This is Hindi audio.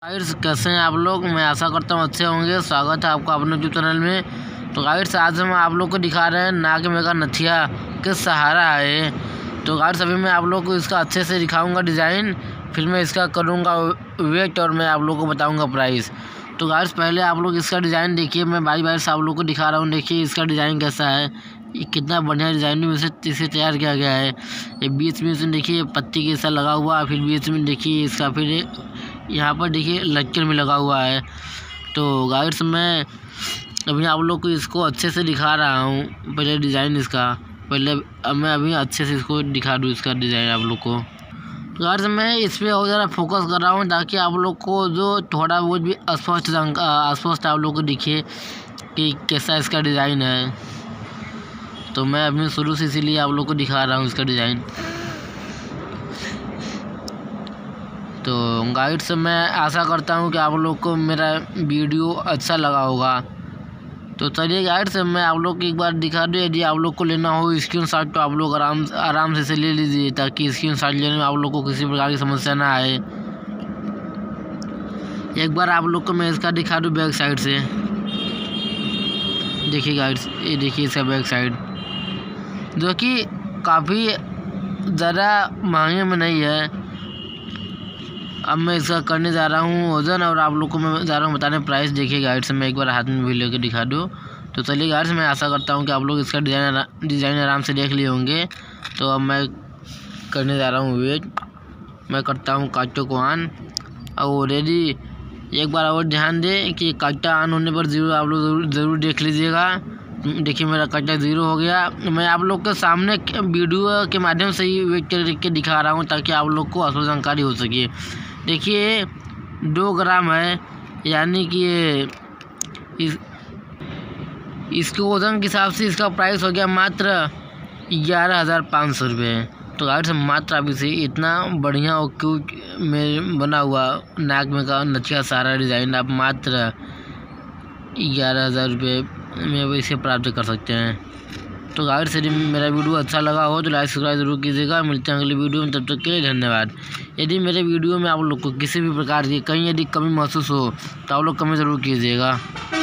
गाइड्स कैसे हैं आप लोग। मैं आशा करता हूँ अच्छे होंगे। स्वागत है आपका अपने यूट्यूब चैनल में। तो गाइड्स आज हम आप लोग को दिखा रहे हैं नाग मेघा नथिया किस सहारा है। तो गाइड्स अभी मैं आप लोग को इसका अच्छे से दिखाऊंगा डिज़ाइन, फिर मैं इसका करूँगा वेट और मैं आप लोग को बताऊँगा प्राइस। तो गाइड्स पहले आप लोग इसका डिज़ाइन देखिए, मैं बारी बारी से आप लोग को दिखा रहा हूँ। देखिए इसका डिज़ाइन कैसा है, ये कितना बढ़िया डिज़ाइन में इसे तैयार किया गया है। ये बीच में इसमें देखिए पत्ती के ऐसा लगा हुआ, फिर बीच में देखिए इसका फिर यहाँ पर देखिए लटकन में लगा हुआ है। तो गाइड्स मैं अभी आप लोग को इसको अच्छे से दिखा रहा हूँ। पहले डिज़ाइन इसका मैं अभी अच्छे से इसको दिखा दूँ इसका डिज़ाइन आप लोग को। तो गाइड्स मैं इस पर और ज़्यादा फोकस कर रहा हूँ ताकि आप लोग को जो थोड़ा बहुत भी अस्पष्ट आप लोग को दिखे कि कैसा इसका डिज़ाइन है। तो मैं अभी शुरू से इसीलिए आप लोग को दिखा रहा हूँ इसका डिज़ाइन। तो गाइड्स मैं आशा करता हूँ कि आप लोग को मेरा वीडियो अच्छा लगा होगा। तो चलिए गाइड्स मैं आप लोग को एक बार दिखा दूँ। यदि आप लोग को लेना हो स्क्रीनशॉट तो आप लोग आराम से इसे ले लीजिए ताकि स्क्रीनशॉट लेने में आप लोग को किसी प्रकार की समस्या ना आए। एक बार आप लोग को मैं इसका दिखा दूँ बैक साइड से। देखिए गाइड्स, ये देखिए इसका बैक साइड जो कि काफ़ी ज़्यादा महंगे में नहीं है। अब मैं इसका करने जा रहा हूँ वज़न और आप लोग को मैं जा रहा हूँ बताने प्राइस। देखिए गाइड्स मैं एक बार हाथ में भी लेकर दिखा दूँ। तो चलिए गाइड्स मैं आशा करता हूँ कि आप लोग इसका डिज़ाइन आराम से देख लिए होंगे। तो अब मैं करने जा रहा हूँ वेट। मैं करता हूँ कांटों को ऑन और रेडी। एक बार और ध्यान दें कि कांटा ऑन होने पर ज़ीरो आप लोग ज़रूर देख लीजिएगा। देखिए मेरा कांटा ज़ीरो हो गया। मैं आप लोग के सामने वीडियो के माध्यम से ही वेट करके दिखा रहा हूँ ताकि आप लोग को असल जानकारी हो सके। देखिए 2 ग्राम है, यानी कि इसके वज़न के हिसाब से इसका प्राइस हो गया मात्र 11,500 रुपये। तो गाइड्स मात्र अभी से इतना बढ़िया और क्यूट में बना हुआ नाग मेघा नथिया सहारा डिज़ाइन आप मात्र 11,000 रुपये में इसे प्राप्त कर सकते हैं। तो गाइड्स यदि मेरा वीडियो अच्छा लगा हो तो लाइक सब्सक्राइब जरूर कीजिएगा। मिलते हैं अगले वीडियो में, तब तक के लिए धन्यवाद। यदि मेरे वीडियो में आप लोग को किसी भी प्रकार की कहीं यदि कमी महसूस हो तो आप लोग कमेंट ज़रूर कीजिएगा।